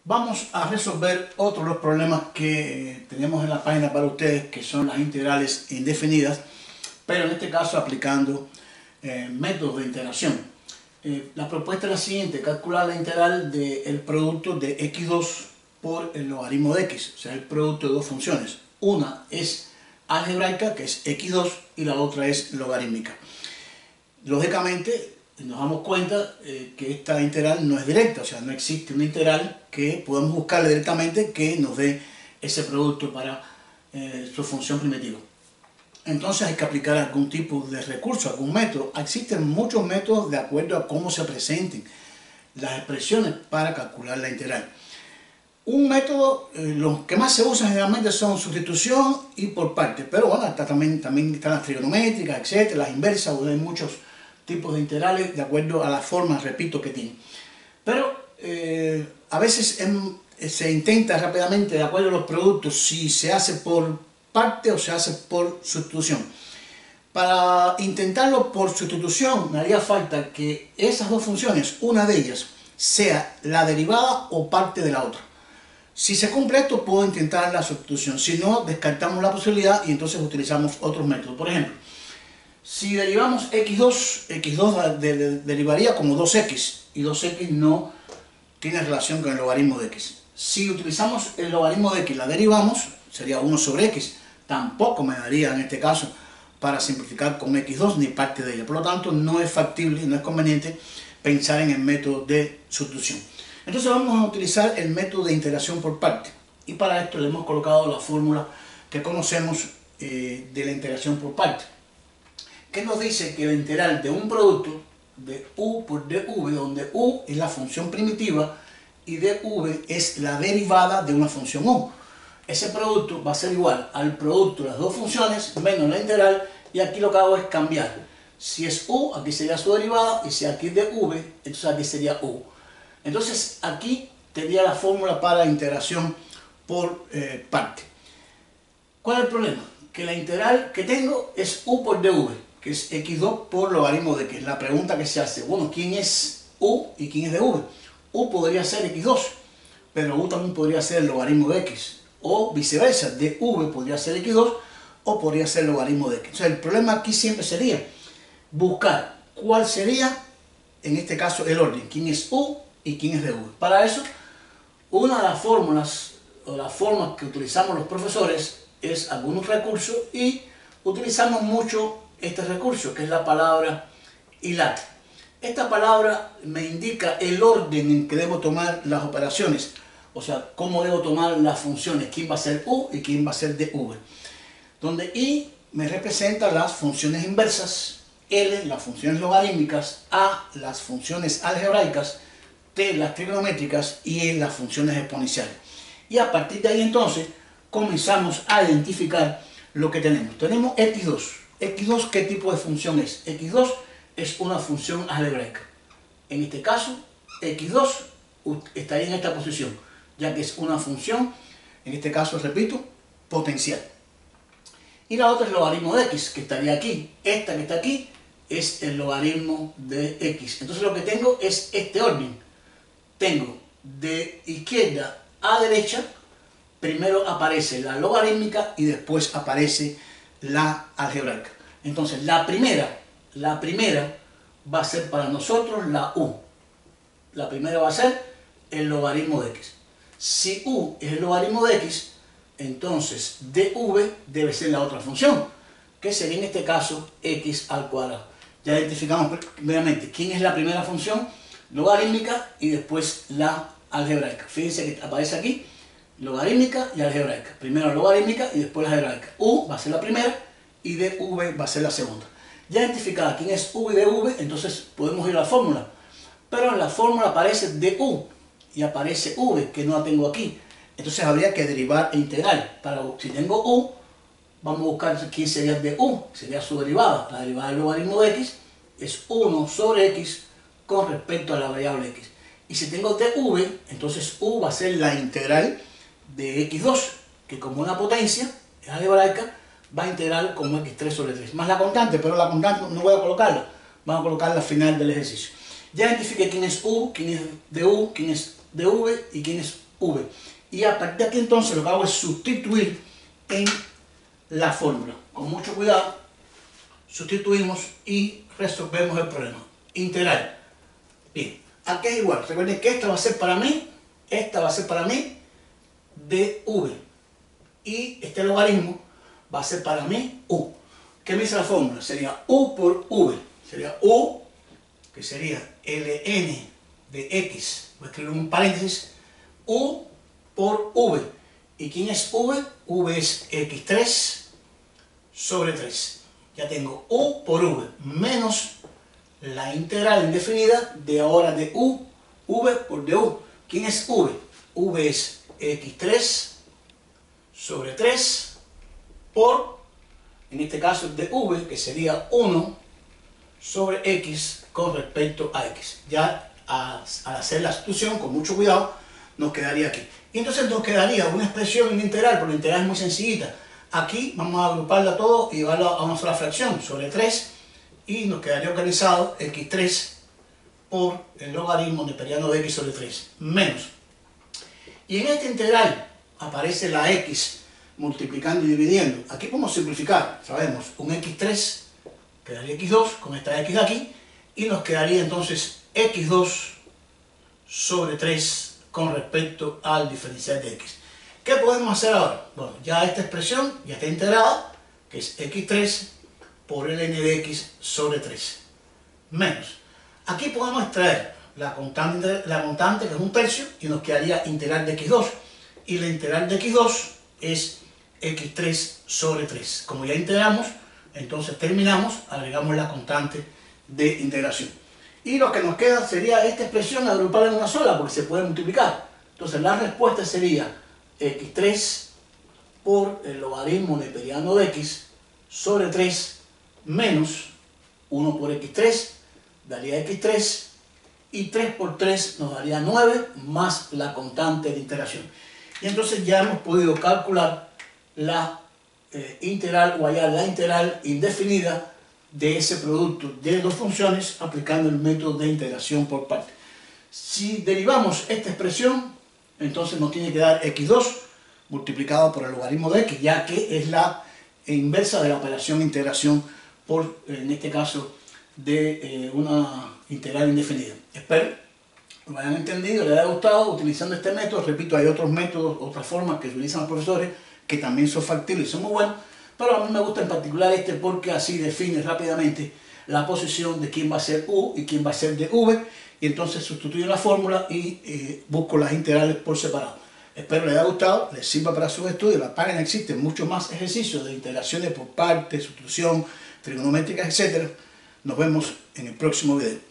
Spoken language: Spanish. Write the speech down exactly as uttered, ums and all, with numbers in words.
Vamos a resolver otro de los problemas que tenemos en la página para ustedes, que son las integrales indefinidas, pero en este caso aplicando eh, métodos de integración. Eh, la propuesta es la siguiente: calcular la integral del producto de equis dos por el logaritmo de x, o sea, el producto de dos funciones. Una es algebraica, que es equis dos, y la otra es logarítmica. Lógicamente, nos damos cuenta eh, que esta integral no es directa, o sea, no existe una integral que podamos buscarle directamente que nos dé ese producto para eh, su función primitiva. Entonces hay que aplicar algún tipo de recurso, algún método. Existen muchos métodos de acuerdo a cómo se presenten las expresiones para calcular la integral. Un método, eh, los que más se usan generalmente son sustitución y por partes, pero bueno, está también, también están las trigonométricas, etcétera, las inversas, hay muchos tipos de integrales de acuerdo a la forma, repito, que tienen. Pero eh, a veces en, se intenta rápidamente, de acuerdo a los productos, si se hace por parte o se hace por sustitución. Para intentarlo por sustitución me haría falta que esas dos funciones, una de ellas, sea la derivada o parte de la otra. Si se cumple esto, puedo intentar la sustitución. Si no, descartamos la posibilidad y entonces utilizamos otros métodos. Por ejemplo, si derivamos equis dos, equis dos de, de, derivaría como dos equis, y dos equis no tiene relación con el logaritmo de x. Si utilizamos el logaritmo de x, la derivamos, sería uno sobre x. Tampoco me daría en este caso para simplificar con equis dos ni parte de ella. Por lo tanto, no es factible, no es conveniente pensar en el método de sustitución. Entonces vamos a utilizar el método de integración por parte. Y para esto le hemos colocado la fórmula que conocemos eh, de la integración por parte, que nos dice que la integral de un producto de u por dv, donde u es la función primitiva y dv es la derivada de una función u. Ese producto va a ser igual al producto de las dos funciones menos la integral, y aquí lo que hago es cambiar. Si es u, aquí sería su derivada, y si aquí es dv, entonces aquí sería u. Entonces aquí tendría la fórmula para integración por eh, parte. ¿Cuál es el problema? Que la integral que tengo es u por dv, que es equis dos por logaritmo de x. La pregunta que se hace, bueno, ¿quién es u y quién es dv? U podría ser equis dos, pero u también podría ser el logaritmo de x, o viceversa, dv podría ser equis dos o podría ser el logaritmo de x. O sea, el problema aquí siempre sería buscar cuál sería, en este caso, el orden, quién es u y quién es dv. Para eso, una de las fórmulas o las formas que utilizamos los profesores es algunos recursos, y utilizamos mucho este recurso, que es la palabra hilar. Esta palabra me indica el orden en que debo tomar las operaciones, o sea, cómo debo tomar las funciones, quién va a ser u y quién va a ser dv. Donde i me representa las funciones inversas, l las funciones logarítmicas, a las funciones algebraicas, t las trigonométricas y e las funciones exponenciales. Y a partir de ahí entonces comenzamos a identificar lo que tenemos. Tenemos equis dos. equis dos, ¿qué tipo de función es? equis dos es una función algebraica. En este caso, equis dos estaría en esta posición, ya que es una función, en este caso, repito, potencial. Y la otra es el logaritmo de x, que estaría aquí. Esta que está aquí es el logaritmo de x. Entonces lo que tengo es este orden. Tengo de izquierda a derecha, primero aparece la logarítmica y después aparece la algebraica. Entonces la primera, la primera va a ser para nosotros la u. La primera va a ser el logaritmo de x. Si u es el logaritmo de x, entonces dv debe ser la otra función, que sería en este caso x al cuadrado. Ya identificamos primeramente quién es la primera función logarítmica y después la algebraica. Fíjense que aparece aquí logarítmica y algebraica. Primero logarítmica y después la algebraica. U va a ser la primera y dv va a ser la segunda. Ya identificada quién es u y dv, entonces podemos ir a la fórmula. Pero en la fórmula aparece du y aparece v, que no la tengo aquí. Entonces habría que derivar e integrar. Para, si tengo u, vamos a buscar quién sería du, sería su derivada. La derivada del logaritmo de x es uno sobre x con respecto a la variable x. Y si tengo dv, entonces u va a ser la integral de equis dos, que como una potencia es algebraica, va a integrar como equis tres sobre tres, más la constante, pero la constante no voy a colocarla, vamos a colocarla al final del ejercicio. Ya identifiqué quién es u, quién es du, quién es dv y quién es v. Y a partir de aquí entonces lo que hago es sustituir en la fórmula. Con mucho cuidado, sustituimos y resolvemos el problema. Integral. Bien, aquí es igual. Recuerden que esta va a ser para mí, esta va a ser para mí dv. Y este logaritmo va a ser para mí u. ¿Qué me dice la fórmula? Sería u por v. Sería u, que sería ln de x. Voy a escribir un paréntesis. U por v. ¿Y quién es v? V es equis tres sobre tres. Ya tengo u por v menos la integral indefinida de ahora de u, v por du. ¿Quién es v? V es equis tres sobre tres por, en este caso de v, que sería uno sobre x con respecto a x. Ya al hacer la sustitución, con mucho cuidado, nos quedaría aquí. Y entonces nos quedaría una expresión en integral, porque la integral es muy sencillita. Aquí vamos a agruparla todo y llevarla a una sola fracción, sobre tres, y nos quedaría organizado equis tres por el logaritmo neperiano de x sobre tres, menos. Y en esta integral aparece la x multiplicando y dividiendo. Aquí podemos simplificar, sabemos, un equis tres quedaría equis dos con esta x de aquí, y nos quedaría entonces equis dos sobre tres con respecto al diferencial de x. ¿Qué podemos hacer ahora? Bueno, ya esta expresión ya está integrada, que es equis tres por ln de x sobre tres, menos. Aquí podemos extraer la constante, la constante, que es un tercio, y nos quedaría integral de equis dos. Y la integral de equis dos es equis tres sobre tres. Como ya integramos, entonces terminamos, agregamos la constante de integración. Y lo que nos queda sería esta expresión agrupada en una sola, porque se puede multiplicar. Entonces la respuesta sería equis tres por el logaritmo neperiano de x sobre tres menos uno por equis tres daría equis tres, y tres por tres nos daría nueve más la constante de integración. Y entonces ya hemos podido calcular la eh, integral o hallar la integral indefinida de ese producto de dos funciones aplicando el método de integración por partes. Si derivamos esta expresión, entonces nos tiene que dar equis dos multiplicado por el logaritmo de x, ya que es la inversa de la operación integración por, en este caso, de eh, una integral indefinida. Espero lo hayan entendido, les haya gustado utilizando este método. Repito, hay otros métodos, otras formas que utilizan los profesores que también son factibles y son muy buenos, pero a mí me gusta en particular este porque así define rápidamente la posición de quién va a ser u y quién va a ser de v, y entonces sustituyo la fórmula y eh, busco las integrales por separado. Espero les haya gustado, les sirva para sus estudios. En la página existen muchos más ejercicios de integraciones por partes, sustitución, trigonométricas, etcétera. Nos vemos en el próximo video.